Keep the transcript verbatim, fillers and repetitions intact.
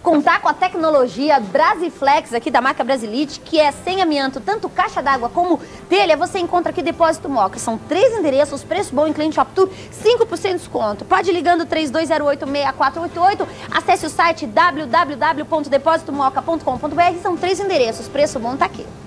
contar com a tecnologia Brasiflex aqui da marca Brasilite, que é sem amianto, tanto caixa d'água como telha, você encontra aqui Depósito Moca. São três endereços, preço bom em Cliente Shop Tour, cinco por cento de desconto. Pode ir ligando três dois zero oito, seis quatro oito oito, acesse o site w w w ponto depósito moca ponto com ponto b r, são três endereços, preço bom tá aqui.